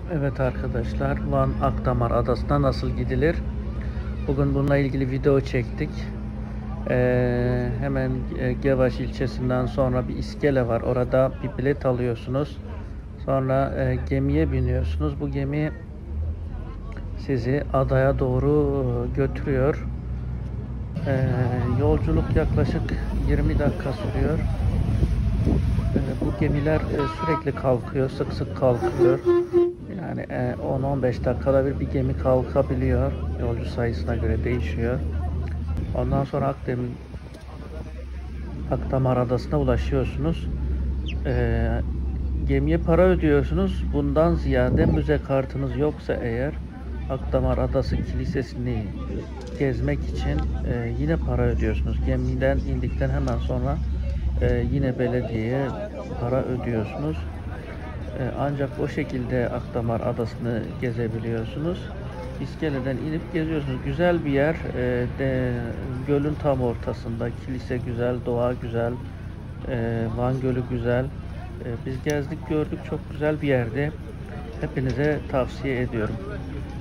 Evet arkadaşlar, Van Akdamar Adası'na nasıl gidilir? Bugün bununla ilgili video çektik. Hemen Gevaş ilçesinden sonra bir iskele var. Orada bir bilet alıyorsunuz. Sonra gemiye biniyorsunuz. Bu gemi sizi adaya doğru götürüyor. Yolculuk yaklaşık 20 dakika sürüyor. Bu gemiler sürekli kalkıyor, sık sık kalkıyor. Yani 10-15 dakikada bir gemi kalkabiliyor. Yolcu sayısına göre değişiyor. Ondan sonra Akdamar Adası'na ulaşıyorsunuz. Gemiye para ödüyorsunuz. Bundan ziyade müze kartınız yoksa eğer Akdamar Adası Kilisesi'ni gezmek için yine para ödüyorsunuz. Gemiden indikten hemen sonra yine belediyeye para ödüyorsunuz. Ancak o şekilde Akdamar Adası'nı gezebiliyorsunuz. İskeleden inip geziyorsunuz. Güzel bir yer. Gölün tam ortasında. Kilise güzel, doğa güzel. Van Gölü güzel. Biz gezdik, gördük. Çok güzel bir yerde. Hepinize tavsiye ediyorum.